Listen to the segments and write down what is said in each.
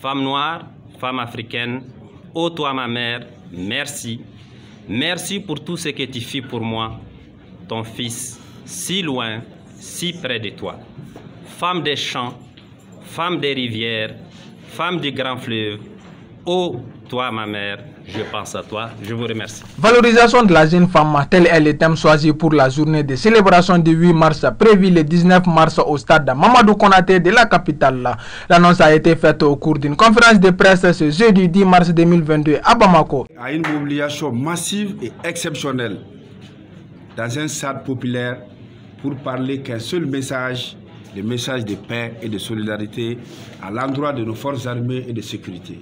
Femme noire, femme africaine, ô toi ma mère, merci. Merci pour tout ce que tu fais pour moi, ton fils, si loin, si près de toi. Femme des champs, femme des rivières, femme du grand fleuve, ô toi ma mère, je pense à toi, je vous remercie. Valorisation de la jeune femme, tel est le thème choisi pour la journée de célébration du 8 mars, prévue le 19 mars au stade Mamadou Konaté de la capitale. L'annonce a été faite au cours d'une conférence de presse ce jeudi 10 mars 2022 à Bamako. À une mobilisation massive et exceptionnelle dans un stade populaire pour parler qu'un seul message, le message de paix et de solidarité à l'endroit de nos forces armées et de sécurité.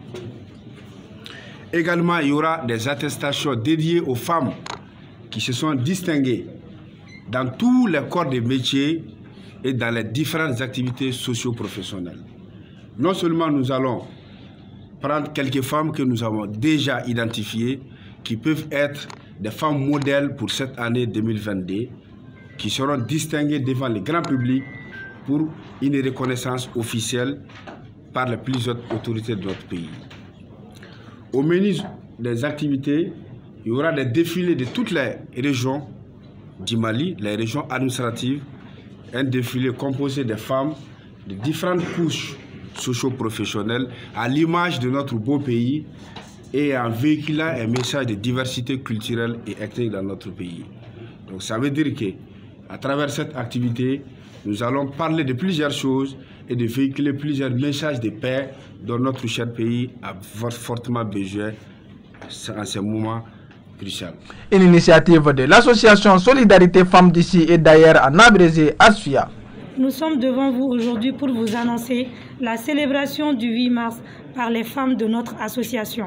Également, il y aura des attestations dédiées aux femmes qui se sont distinguées dans tous les corps de métiers et dans les différentes activités socio-professionnelles. Non seulement nous allons prendre quelques femmes que nous avons déjà identifiées, qui peuvent être des femmes modèles pour cette année 2022, qui seront distinguées devant le grand public pour une reconnaissance officielle par les plus hautes autorités de notre pays. Au menu des activités, il y aura des défilés de toutes les régions du Mali, les régions administratives, un défilé composé de femmes de différentes couches socio-professionnelles à l'image de notre beau pays et en véhiculant un message de diversité culturelle et ethnique dans notre pays. Donc ça veut dire qu'à travers cette activité, nous allons parler de plusieurs choses et de véhiculer plusieurs messages de paix dont notre cher pays a fortement besoin en ce moment crucial. Une initiative de l'association Solidarité Femmes d'ici et d'ailleurs en abrégé ASFIA. Nous sommes devant vous aujourd'hui pour vous annoncer la célébration du 8 mars par les femmes de notre association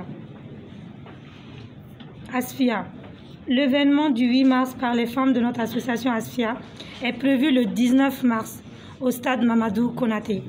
ASFIA. L'événement du 8 mars par les femmes de notre association ASFIA est prévu le 19 mars au stade Mamadou Konaté.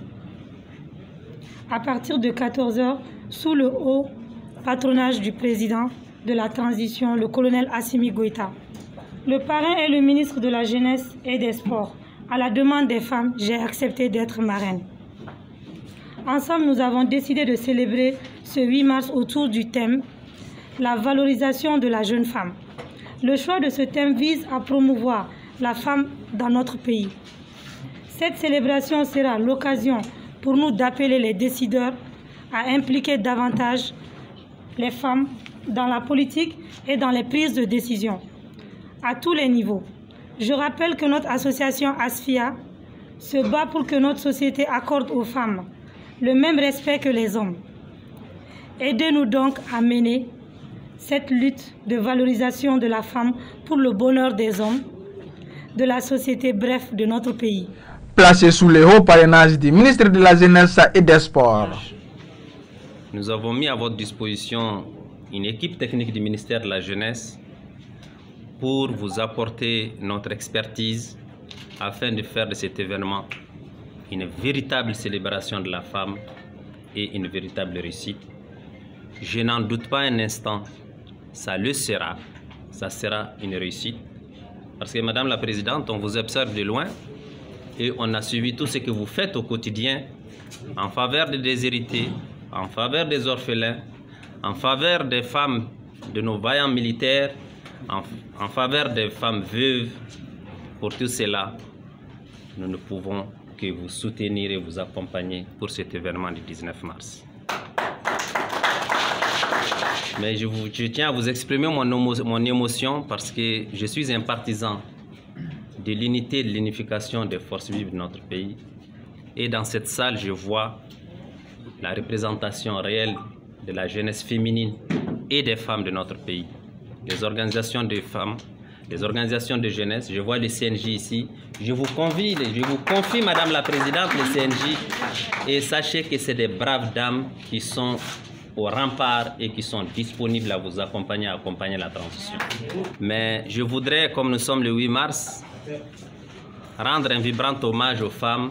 À partir de 14 h, sous le haut patronage du président de la transition, le colonel Assimi Goïta. Le parrain est le ministre de la Jeunesse et des Sports. À la demande des femmes, j'ai accepté d'être marraine. Ensemble, nous avons décidé de célébrer ce 8 mars autour du thème « La valorisation de la jeune femme ». Le choix de ce thème vise à promouvoir la femme dans notre pays. Cette célébration sera l'occasion pour nous d'appeler les décideurs à impliquer davantage les femmes dans la politique et dans les prises de décision, à tous les niveaux. Je rappelle que notre association ASFIA se bat pour que notre société accorde aux femmes le même respect que les hommes. Aidez-nous donc à mener cette lutte de valorisation de la femme pour le bonheur des hommes, de la société, bref, de notre pays. Placé sous le haut parrainage du ministre de la Jeunesse et des Sports. Nous avons mis à votre disposition une équipe technique du ministère de la Jeunesse pour vous apporter notre expertise afin de faire de cet événement une véritable célébration de la femme et une véritable réussite. Je n'en doute pas un instant, ça le sera, ça sera une réussite. Parce que Madame la Présidente, on vous observe de loin et on a suivi tout ce que vous faites au quotidien en faveur des déshérités, en faveur des orphelins, en faveur des femmes de nos vaillants militaires, en faveur des femmes veuves. Pour tout cela, nous ne pouvons que vous soutenir et vous accompagner pour cet événement du 19 mars. Mais je tiens à vous exprimer mon émotion parce que je suis un partisan de l'unité et de l'unification des forces vives de notre pays. Et dans cette salle, je vois la représentation réelle de la jeunesse féminine et des femmes de notre pays. Les organisations de femmes, les organisations de jeunesse, je vois les CNJ ici. Je vous confie, Madame la Présidente, les CNJ, et sachez que c'est des braves dames qui sont au rempart et qui sont disponibles à vous accompagner, à accompagner la transition. Mais je voudrais, comme nous sommes le 8 mars, rendre un vibrant hommage aux femmes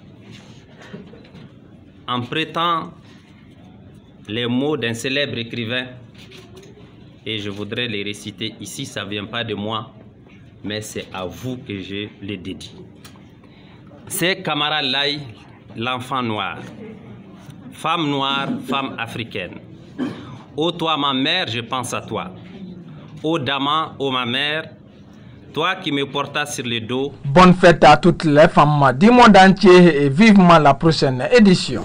en prêtant les mots d'un célèbre écrivain, et je voudrais les réciter ici. Ça ne vient pas de moi, mais c'est à vous que je les dédie. C'est Camara Laye, l'enfant noir. femme noire, femme africaine. Ô toi ma mère, je pense à toi. Ô Dama, ô ma mère, toi qui me portas sur le dos. Bonne fête à toutes les femmes du monde entier et vivement la prochaine édition.